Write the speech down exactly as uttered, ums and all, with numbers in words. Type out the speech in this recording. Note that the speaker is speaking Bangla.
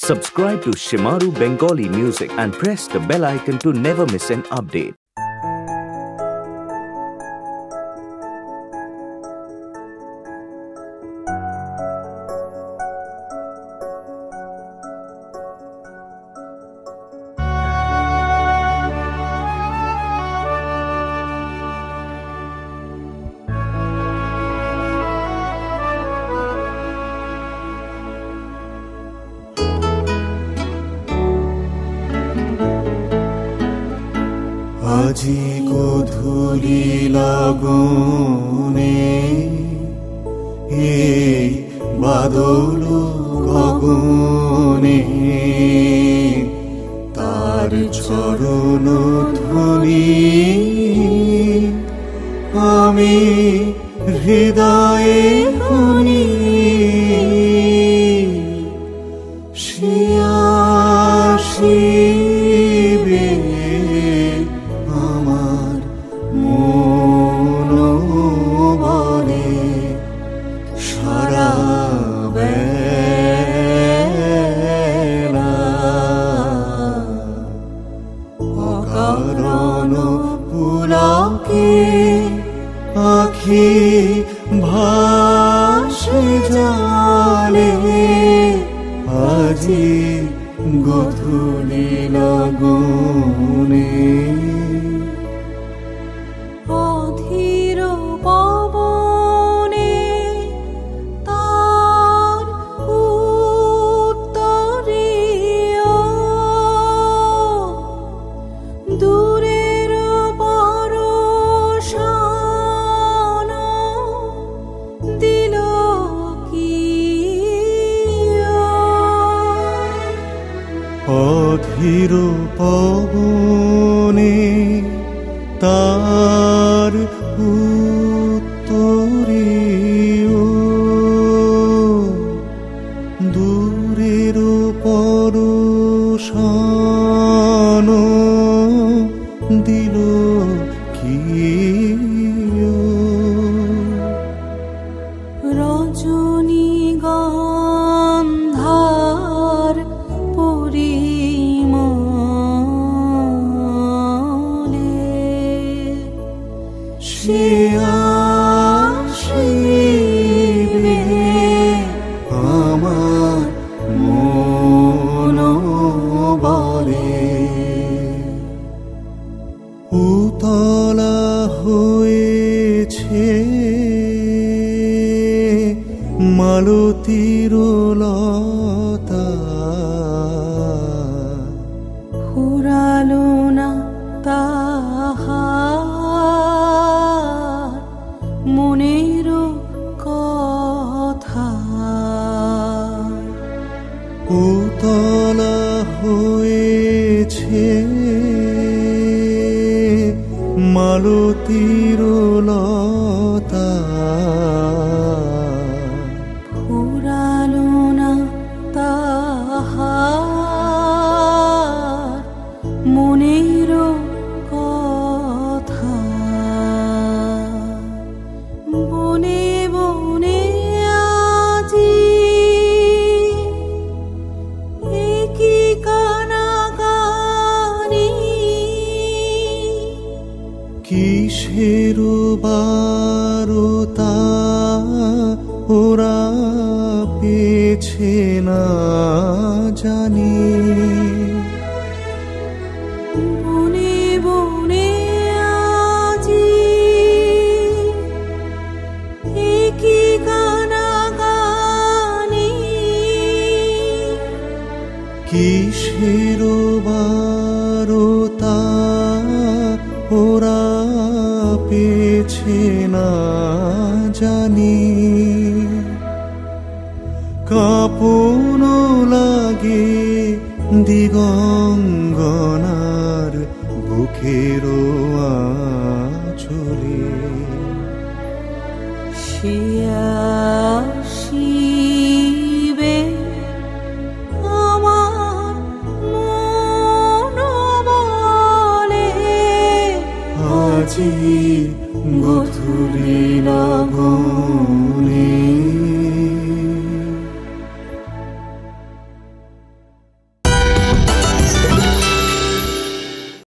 Subscribe to Shimaru Bengali Music and press the bell icon to never miss an update. আজি গধূলি লগনে এই বাদল গগনে তার চরণ ধ্বনি আমি হৃদয়ে শুনি সে আসিবে আখি ভাসে জলে আজি গধূলি লগনে অধীর পবনে তার উত্তরীয় দূরের পরশান দিল কি অধীর পবনে তার উত্তরীয় দূরের পরশান দিল কি রজনীগন্ধার পরিমলে সে আসিবে আমার মন বলে উতলা হয়েছে মালতীর লতা ফুরালো না তাহার মনের কথা উতলা হয়েছে মালতীর লতা ফুরালো না তাহার মনের কথা বনে বনে আজি একই কানাকানি কিসের বারতা ওরা পেছে না জানি বনে বনে আজি একই কানাকানি কিসের বারতা ওরা পেছে না জানি কাঁপন লাগে দিগঙ্গন